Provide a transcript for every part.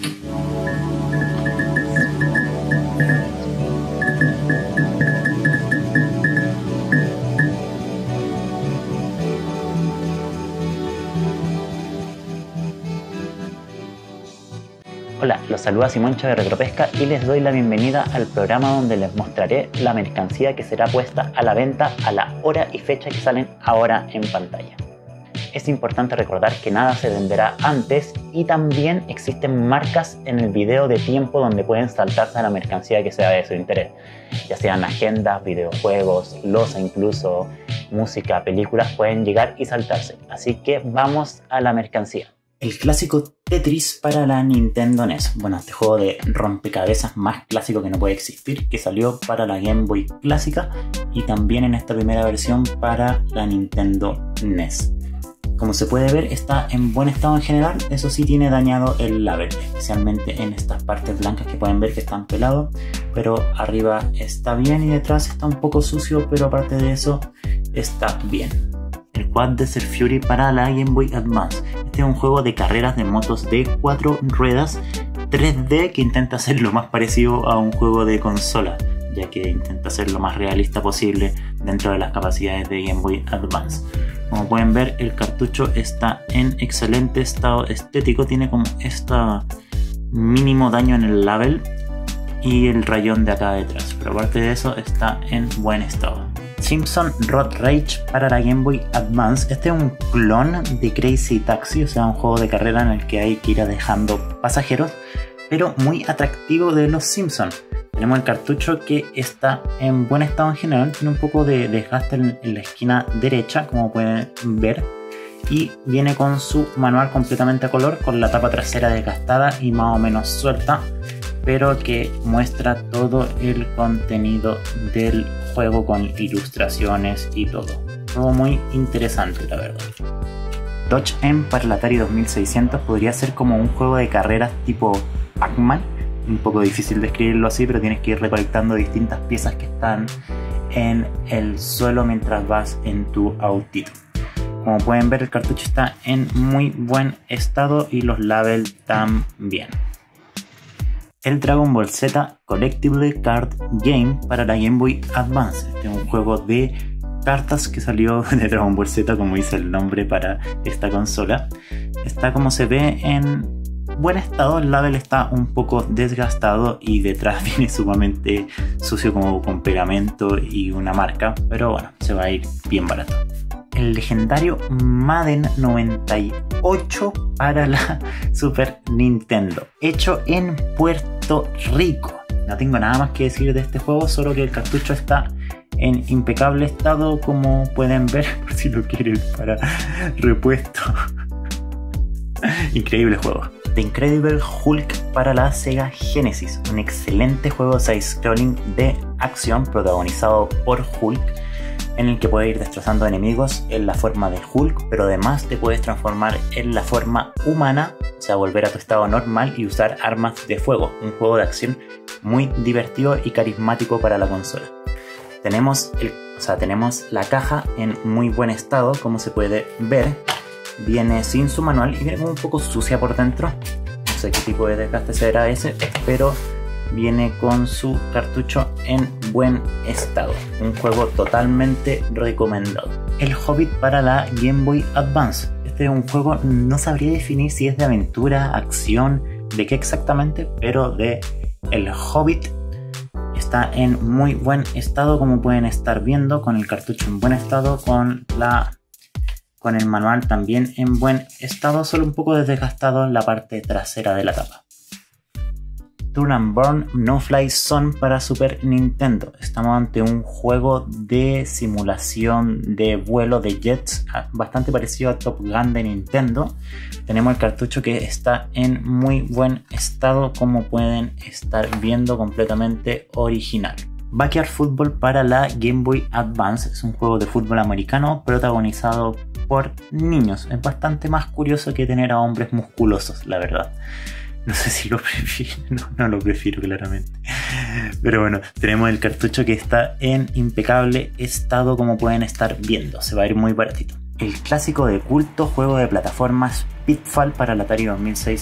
Hola, los saluda Simoncho de Retropesca y les doy la bienvenida al programa donde les mostraré la mercancía que será puesta a la venta a la hora y fecha que salen ahora en pantalla. Es importante recordar que nada se venderá antes y también existen marcas en el video de tiempo donde pueden saltarse a la mercancía que sea de su interés, ya sean agendas, videojuegos, loza incluso, música, películas, pueden llegar y saltarse. Así que vamos a la mercancía. El clásico Tetris para la Nintendo NES. Bueno, este juego de rompecabezas más clásico que no puede existir, que salió para la Game Boy clásica y también en esta primera versión para la Nintendo NES. Como se puede ver, está en buen estado en general, eso sí tiene dañado el label, especialmente en estas partes blancas que pueden ver que están pelados, pero arriba está bien y detrás está un poco sucio, pero aparte de eso está bien. El Quad Desert Fury para la Game Boy Advance. Este es un juego de carreras de motos de 4 ruedas 3D que intenta ser lo más parecido a un juego de consola, ya que intenta ser lo más realista posible dentro de las capacidades de Game Boy Advance. Como pueden ver, el cartucho está en excelente estado estético, tiene como mínimo daño en el label y el rayón de acá detrás, pero aparte de eso está en buen estado. Simpson Road Rage para la Game Boy Advance. Este es un clon de Crazy Taxi, o sea, un juego de carrera en el que hay que ir dejando pasajeros, pero muy atractivo de los Simpsons. Tenemos el cartucho que está en buen estado en general, tiene un poco de desgaste en la esquina derecha, como pueden ver, y viene con su manual completamente a color, con la tapa trasera desgastada y más o menos suelta, pero que muestra todo el contenido del juego con ilustraciones y todo. Todo muy interesante, la verdad. Dodge M para el Atari 2600 podría ser como un juego de carreras tipo Pac-Man. Un poco difícil describirlo así, pero tienes que ir recolectando distintas piezas que están en el suelo mientras vas en tu autito. Como pueden ver, el cartucho está en muy buen estado y los labels también. El Dragon Ball Z Collectible Card Game para la Game Boy Advance. Este es un juego de cartas que salió de Dragon Ball Z, como dice el nombre para esta consola. Está, como se ve, en buen estado, el label está un poco desgastado y detrás viene sumamente sucio, como con pegamento y una marca, pero bueno, se va a ir bien barato. El legendario Madden 98 para la Super Nintendo, hecho en Puerto Rico. No tengo nada más que decir de este juego, solo que el cartucho está en impecable estado, como pueden ver, por si lo quieren para repuesto. Increíble juego. The Incredible Hulk para la Sega Genesis, un excelente juego side-scrolling de acción protagonizado por Hulk, en el que puedes ir destrozando enemigos en la forma de Hulk, pero además te puedes transformar en la forma humana, o sea, volver a tu estado normal y usar armas de fuego. Un juego de acción muy divertido y carismático para la consola. Tenemos la caja en muy buen estado, como se puede ver. Viene sin su manual y viene como un poco sucia por dentro. No sé qué tipo de desgaste será ese, pero viene con su cartucho en buen estado. Un juego totalmente recomendado. El Hobbit para la Game Boy Advance. Este es un juego, no sabría definir si es de aventura, acción, de qué exactamente, pero de El Hobbit. Está en muy buen estado, como pueden estar viendo, con el cartucho en buen estado, con el manual también en buen estado, solo un poco desgastado en la parte trasera de la tapa. Turn and Burn No Fly Zone para Super Nintendo. Estamos ante un juego de simulación de vuelo de jets bastante parecido a Top Gun de Nintendo. Tenemos el cartucho que está en muy buen estado, como pueden estar viendo, completamente original. Backyard Football para la Game Boy Advance. Es un juego de fútbol americano protagonizado por niños. Es bastante más curioso que tener a hombres musculosos, la verdad. No sé si lo prefiero, no lo prefiero claramente. Pero bueno, tenemos el cartucho que está en impecable estado, como pueden estar viendo. Se va a ir muy baratito. El clásico de culto juego de plataformas Pitfall para la Atari 2600.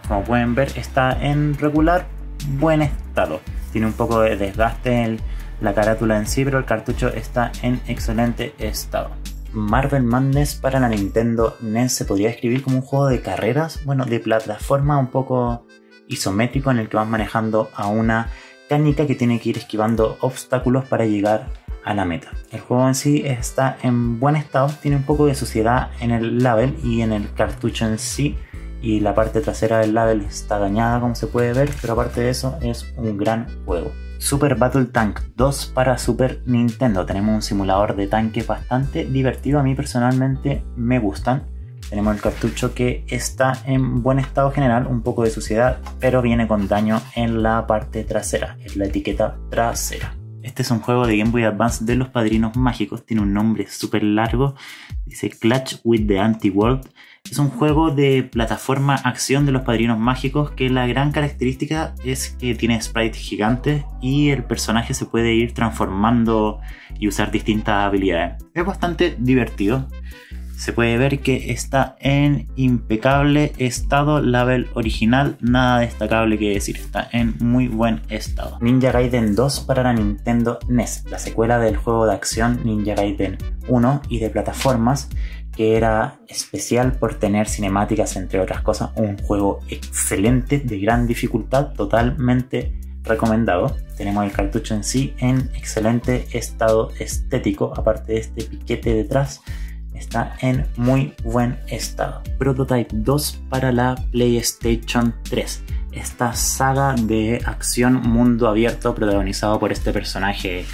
Como pueden ver, está en regular buen estado. Tiene un poco de desgaste en la carátula en sí, pero el cartucho está en excelente estado. Marvel Madness para la Nintendo NES se podría describir como un juego de carreras, bueno, de plataforma un poco isométrico, en el que vas manejando a una canica que tiene que ir esquivando obstáculos para llegar a la meta. El juego en sí está en buen estado, tiene un poco de suciedad en el label y en el cartucho en sí, y la parte trasera del label está dañada, como se puede ver, pero aparte de eso es un gran juego. Super Battle Tank 2 para Super Nintendo. Tenemos un simulador de tanque bastante divertido, a mí personalmente me gustan. Tenemos el cartucho que está en buen estado general, un poco de suciedad, pero viene con daño en la parte trasera, en la etiqueta trasera. Este es un juego de Game Boy Advance de los Padrinos Mágicos, tiene un nombre súper largo, dice Clash with the Anti-World. Es un juego de plataforma acción de los Padrinos Mágicos que la gran característica es que tiene sprites gigantes y el personaje se puede ir transformando y usar distintas habilidades. Es bastante divertido. Se puede ver que está en impecable estado, label original, nada destacable que decir, está en muy buen estado. Ninja Gaiden 2 para la Nintendo NES, la secuela del juego de acción Ninja Gaiden 1 y de plataformas, que era especial por tener cinemáticas, entre otras cosas. Un juego excelente, de gran dificultad, totalmente recomendado. Tenemos el cartucho en sí en excelente estado estético, aparte de este piquete detrás. Está en muy buen estado. Prototype 2 para la PlayStation 3. Esta saga de acción mundo abierto protagonizado por este personaje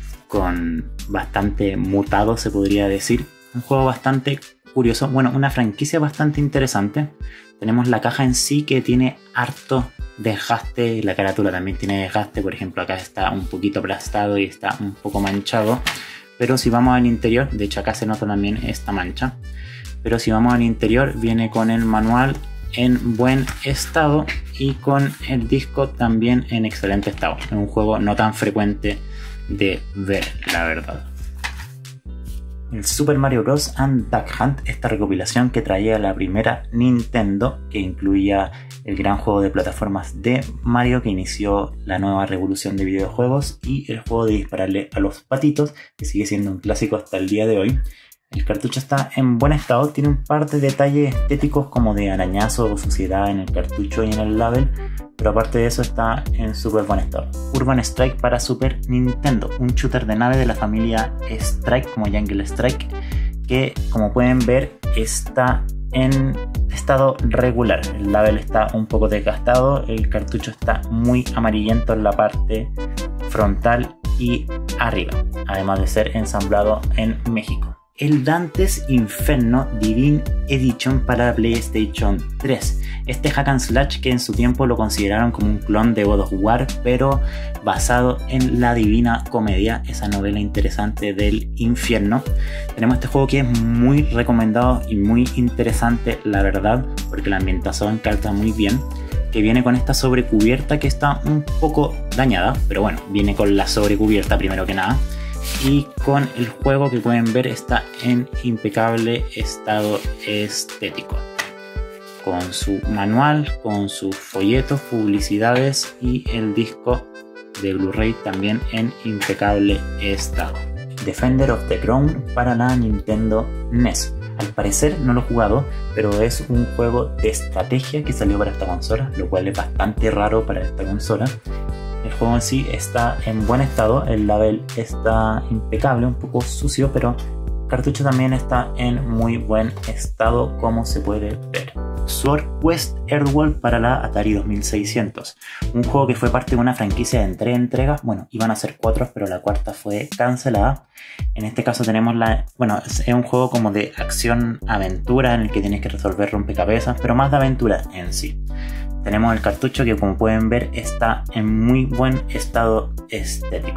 con bastante mutado, se podría decir. Un juego bastante curioso, bueno, una franquicia bastante interesante. Tenemos la caja en sí que tiene harto desgaste, la carátula también tiene desgaste, por ejemplo acá está un poquito aplastado y está un poco manchado. Pero si vamos al interior, de hecho acá se nota también esta mancha, pero si vamos al interior viene con el manual en buen estado y con el disco también en excelente estado. Es un juego no tan frecuente de ver, la verdad. El Super Mario Bros. And Duck Hunt, esta recopilación que traía la primera Nintendo, que incluía el gran juego de plataformas de Mario que inició la nueva revolución de videojuegos, y el juego de dispararle a los patitos, que sigue siendo un clásico hasta el día de hoy. El cartucho está en buen estado, tiene un par de detalles estéticos como de arañazo o suciedad en el cartucho y en el label, pero aparte de eso está en súper buen estado. Urban Strike para Super Nintendo, un shooter de nave de la familia Strike, como Jungle Strike, que como pueden ver está en estado regular. El label está un poco desgastado, el cartucho está muy amarillento en la parte frontal y arriba, además de ser ensamblado en México. El Dante's Inferno Divine Edition para la PlayStation 3. Este hack and slash que en su tiempo lo consideraron como un clon de God of War, pero basado en la Divina Comedia, esa novela interesante del infierno. Tenemos este juego que es muy recomendado y muy interesante, la verdad, porque la ambientación calza muy bien, que viene con esta sobrecubierta que está un poco dañada, pero bueno, viene con la sobrecubierta primero que nada. Y con el juego que pueden ver está en impecable estado estético, con su manual, con sus folletos, publicidades y el disco de Blu-ray también en impecable estado. Defender of the Crown para la Nintendo NES. Al parecer no lo he jugado, pero es un juego de estrategia que salió para esta consola, lo cual es bastante raro para esta consola. El juego en sí está en buen estado, el label está impecable, un poco sucio, pero el cartucho también está en muy buen estado, como se puede ver. Sword Quest Earthworld para la Atari 2600, un juego que fue parte de una franquicia de 3 entregas, bueno, iban a ser 4, pero la cuarta fue cancelada. En este caso tenemos es un juego como de acción-aventura en el que tienes que resolver rompecabezas, pero más de aventura en sí. Tenemos el cartucho que, como pueden ver, está en muy buen estado estético.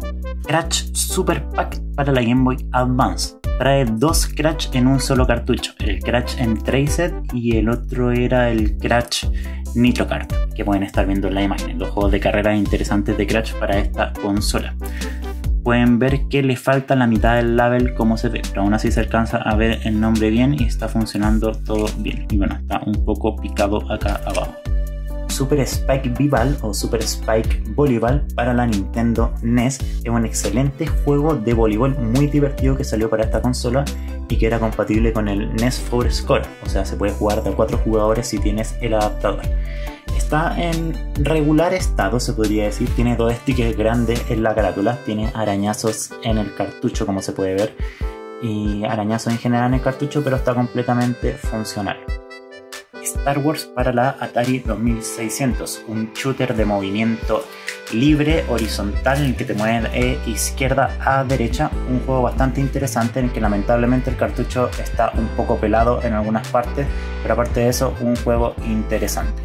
Crash Super Pack para la Game Boy Advance. Trae 2 Crash en un solo cartucho. El Crash Entraced y el otro era el Crash Nitro Kart, que pueden estar viendo en la imagen. Los juegos de carrera interesantes de Crash para esta consola. pueden ver que le falta la mitad del label como se ve, pero aún así se alcanza a ver el nombre bien y está funcionando todo bien. Y bueno, está un poco picado acá abajo. Super Spike V-Ball o Super Spike Volleyball para la Nintendo NES es un excelente juego de voleibol muy divertido que salió para esta consola y que era compatible con el NES 4Score, o sea, se puede jugar de 4 jugadores si tienes el adaptador. Está en regular estado, se podría decir, tiene 2 stickers grandes en la carátula, tiene arañazos en el cartucho como se puede ver y arañazos en general en el cartucho, pero está completamente funcional. Star Wars para la Atari 2600, un shooter de movimiento libre, horizontal, en el que te mueves de izquierda a derecha, un juego bastante interesante en el que lamentablemente el cartucho está un poco pelado en algunas partes, pero aparte de eso, un juego interesante.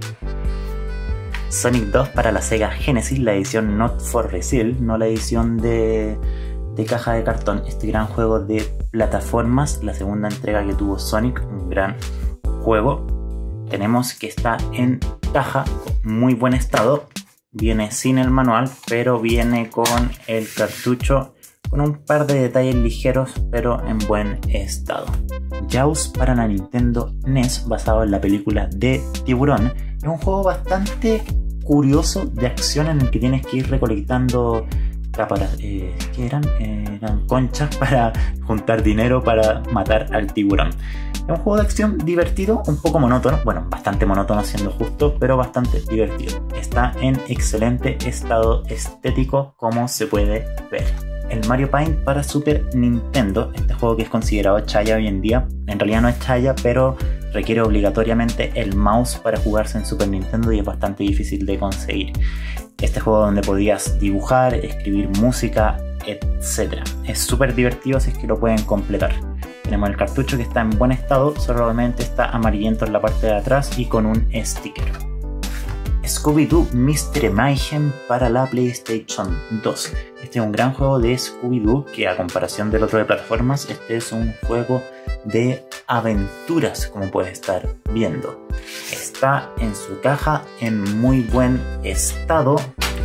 Sonic 2 para la Sega Genesis, la edición Not for Resale, no la edición de caja de cartón, este gran juego de plataformas, la segunda entrega que tuvo Sonic, un gran juego. Tenemos que está en caja, muy buen estado, viene sin el manual, pero viene con el cartucho con un par de detalles ligeros, pero en buen estado. Jaws para la Nintendo NES, basado en la película de Tiburón, es un juego bastante curioso de acción en el que tienes que ir recolectando ¿qué eran? Eran conchas para juntar dinero para matar al tiburón. Es un juego de acción divertido, un poco monótono, bueno, bastante monótono siendo justo, pero bastante divertido. Está en excelente estado estético como se puede ver. El Mario Paint para Super Nintendo, este juego que es considerado chaya hoy en día, en realidad no es chaya, pero requiere obligatoriamente el mouse para jugarse en Super Nintendo y es bastante difícil de conseguir. Este juego donde podías dibujar, escribir música, etc. Es súper divertido si es que lo pueden completar. Tenemos el cartucho que está en buen estado, solamente está amarillento en la parte de atrás y con un sticker. Scooby-Doo Mystery Mayhem para la PlayStation 2. Este es un gran juego de Scooby-Doo que, a comparación del otro de plataformas, este es un juego de aventuras, como puedes estar viendo. Está en su caja en muy buen estado.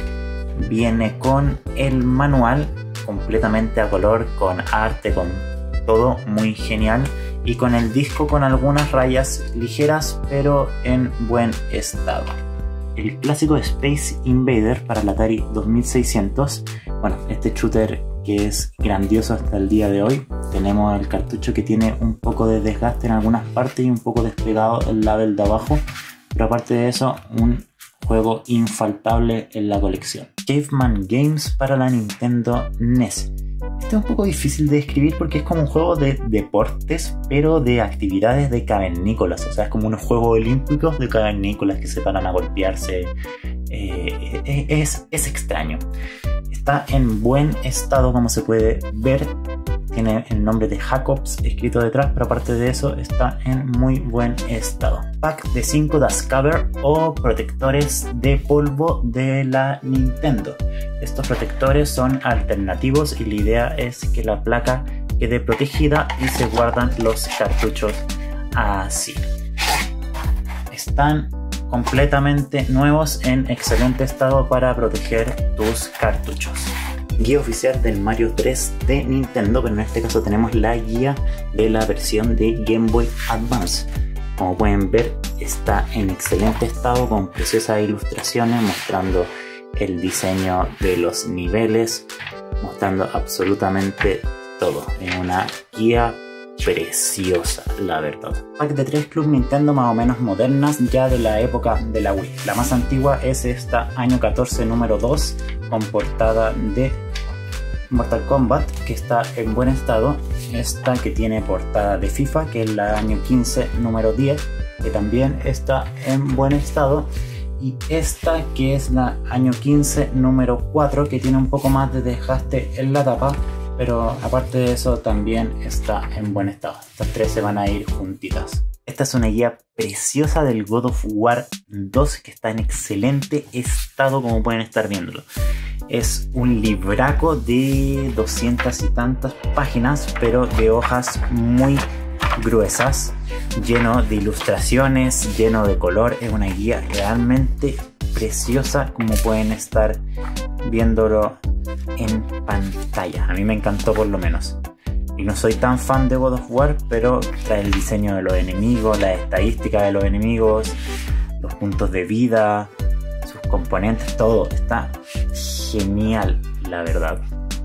Viene con el manual completamente a color, con arte, con todo muy genial, y con el disco con algunas rayas ligeras, pero en buen estado. El clásico Space Invader para la Atari 2600. Bueno, este shooter que es grandioso hasta el día de hoy. Tenemos el cartucho que tiene un poco de desgaste en algunas partes y un poco despegado el label de abajo, pero aparte de eso, un juego infaltable en la colección. Caveman Games para la Nintendo NES. Este es un poco difícil de describir porque es como un juego de deportes, pero de actividades de cavernícolas. O sea, es como unos juegos olímpicos de cavernícolas que se paran a golpearse. Es extraño. Está en buen estado como se puede ver. Tiene el nombre de Jacobs escrito detrás, pero aparte de eso está en muy buen estado. Pack de 5 Dustcover o protectores de polvo de la Nintendo. Estos protectores son alternativos y la idea es que la placa quede protegida y se guardan los cartuchos así. Están completamente nuevos, en excelente estado para proteger tus cartuchos. Guía oficial del Mario 3 de Nintendo, pero en este caso tenemos la guía de la versión de Game Boy Advance. Como pueden ver, está en excelente estado con preciosas ilustraciones mostrando el diseño de los niveles, mostrando absolutamente todo. Es una guía preciosa, la verdad. Pack de 3 Club Nintendo más o menos modernas, ya de la época de la Wii. La más antigua es esta, año 14, número 2, con portada de Mortal Kombat, que está en buen estado. Esta que tiene portada de FIFA, que es la año 15, número 10, que también está en buen estado. Y esta que es la año 15, número 4, que tiene un poco más de desgaste en la tapa, pero aparte de eso también está en buen estado. Estas tres se van a ir juntitas. Esta es una guía preciosa del God of War 2 que está en excelente estado, como pueden estar viéndolo. Es un libraco de 200 y tantas páginas, pero de hojas muy gruesas, lleno de ilustraciones, lleno de color. Es una guía realmente preciosa, como pueden estar viéndolo en pantalla. A mí me encantó por lo menos. Y no soy tan fan de God of War, pero trae el diseño de los enemigos, la estadística de los enemigos, los puntos de vida, sus componentes, todo. Está genial, la verdad.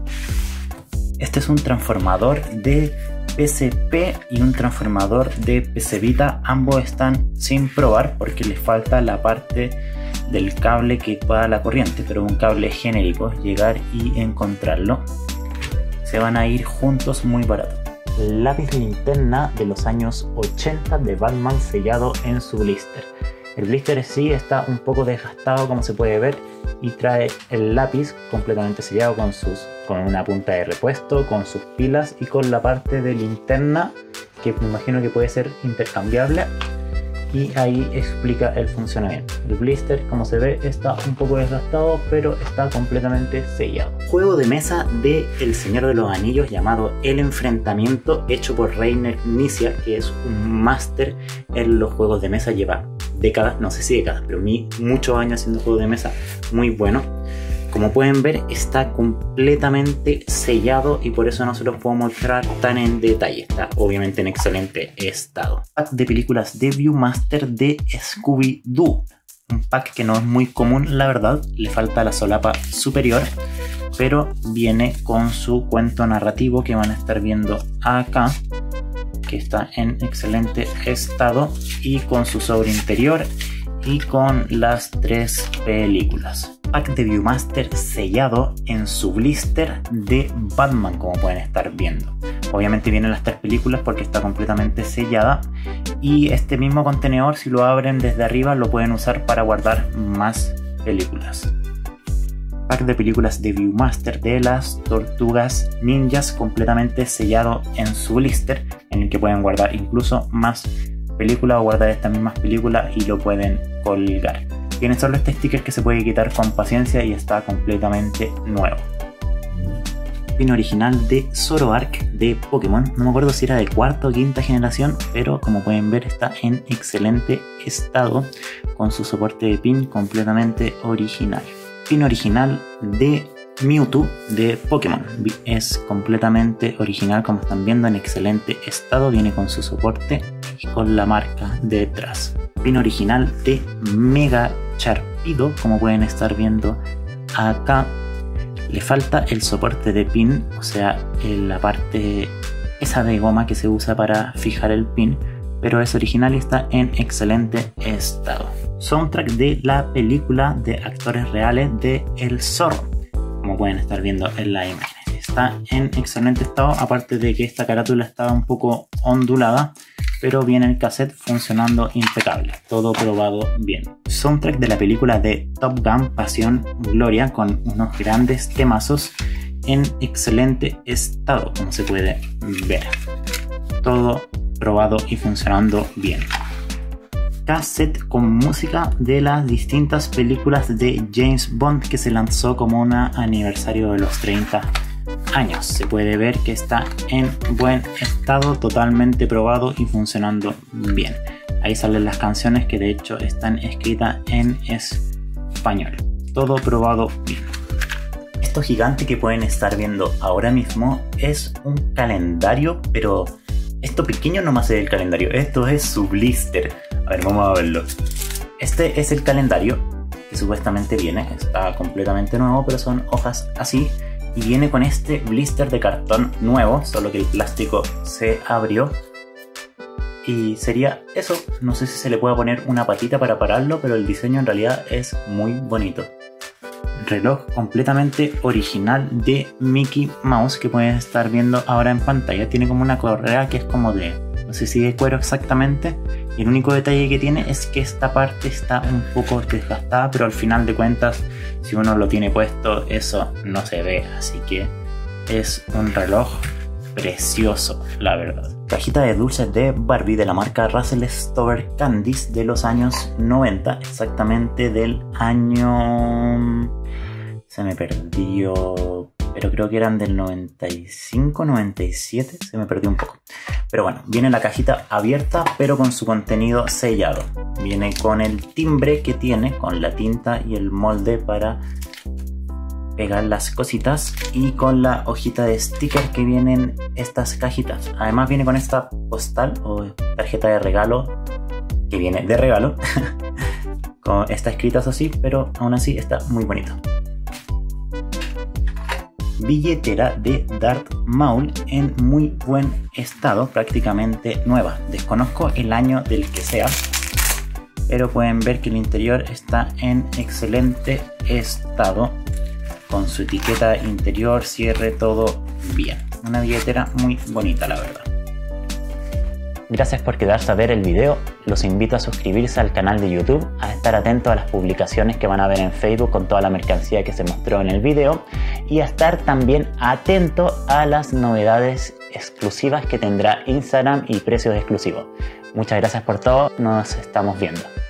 Este es un transformador de PSP y un transformador de PS Vita. Ambos están sin probar porque les falta la parte del cable que va a la corriente, pero un cable genérico, llegar y encontrarlo. Se van a ir juntos muy barato. Lápiz linterna de los años 80 de Batman sellado en su blister. El blister sí está un poco desgastado, como se puede ver, y trae el lápiz completamente sellado con una punta de repuesto, con sus pilas y con la parte de linterna que me imagino que puede ser intercambiable. Y ahí explica el funcionamiento. El blister, como se ve, está un poco desgastado, pero está completamente sellado. Juego de mesa de El Señor de los Anillos llamado El Enfrentamiento, hecho por Reiner Knizia, que es un máster en los juegos de mesa. Lleva décadas, no sé si décadas, pero muchos años haciendo juegos de mesa muy bueno. Como pueden ver, está completamente sellado y por eso no se los puedo mostrar tan en detalle. Está obviamente en excelente estado. Pack de películas de Viewmaster de Scooby-Doo. Un pack que no es muy común, la verdad. Le falta la solapa superior, pero viene con su cuento narrativo que van a estar viendo acá, que está en excelente estado, y con su sobre interior y con las 3 películas. Pack de Viewmaster sellado en su blister de Batman, como pueden estar viendo. Obviamente vienen las 3 películas porque está completamente sellada, y este mismo contenedor, si lo abren desde arriba, lo pueden usar para guardar más películas. Pack de películas de Viewmaster de las Tortugas Ninjas, completamente sellado en su blister, en el que pueden guardar incluso más películas o guardar estas mismas películas y lo pueden colgar. Tiene solo este sticker que se puede quitar con paciencia y está completamente nuevo. Pin original de Zoroark de Pokémon. No me acuerdo si era de 4ª o 5ª generación, pero como pueden ver está en excelente estado con su soporte de pin completamente original. Pin original de Mewtwo de Pokémon. Es completamente original, como están viendo, en excelente estado. Viene con su soporte y con la marca detrás. Pin original de Mega Sharpedo, como pueden estar viendo acá. Le falta el soporte de pin, o sea, la parte esa de goma que se usa para fijar el pin, pero es original y está en excelente estado. Soundtrack de la película de actores reales de El Zorro, como pueden estar viendo en la imagen. Está en excelente estado, aparte de que esta carátula estaba un poco ondulada, pero viene el cassette funcionando impecable, todo probado bien. Soundtrack de la película de Top Gun Pasión Gloria, con unos grandes temazos en excelente estado, como se puede ver. Todo probado y funcionando bien. Cassette con música de las distintas películas de James Bond que se lanzó como un aniversario de los 30 años. Se puede ver que está en buen estado, totalmente probado y funcionando bien. Ahí salen las canciones que de hecho están escritas en español. Todo probado bien. Esto gigante que pueden estar viendo ahora mismo es un calendario, pero esto pequeño no más es el calendario, esto es su blister. A ver, vamos a verlo. Este es el calendario que supuestamente viene, está completamente nuevo, pero son hojas así. Y viene con este blister de cartón nuevo, solo que el plástico se abrió. Y sería eso. No sé si se le puede poner una patita para pararlo, pero el diseño en realidad es muy bonito. Reloj completamente original de Mickey Mouse que pueden estar viendo ahora en pantalla. Tiene como una correa que es como de, no sé si de cuero exactamente. Y el único detalle que tiene es que esta parte está un poco desgastada, pero al final de cuentas, si uno lo tiene puesto, eso no se ve. Así que es un reloj precioso, la verdad. Cajita de dulces de Barbie de la marca Russell Stover Candies de los años 90, exactamente del año... Se me perdió, pero creo que eran del 95, 97, se me perdió un poco. Pero bueno, viene la cajita abierta, pero con su contenido sellado. Viene con el timbre que tiene, con la tinta y el molde para pegar las cositas y con la hojita de sticker que vienen estas cajitas. Además viene con esta postal o tarjeta de regalo que viene de regalo. Está escrita así, pero aún así está muy bonito. Billetera de Darth Maul en muy buen estado, prácticamente nueva. Desconozco el año del que sea, pero pueden ver que el interior está en excelente estado, con su etiqueta interior, cierre, todo bien. Una billetera muy bonita, la verdad. Gracias por quedarse a ver el video. Los invito a suscribirse al canal de YouTube, a estar atentos a las publicaciones que van a ver en Facebook con toda la mercancía que se mostró en el video y a estar también atento a las novedades exclusivas que tendrá Instagram y precios exclusivos. Muchas gracias por todo, nos estamos viendo.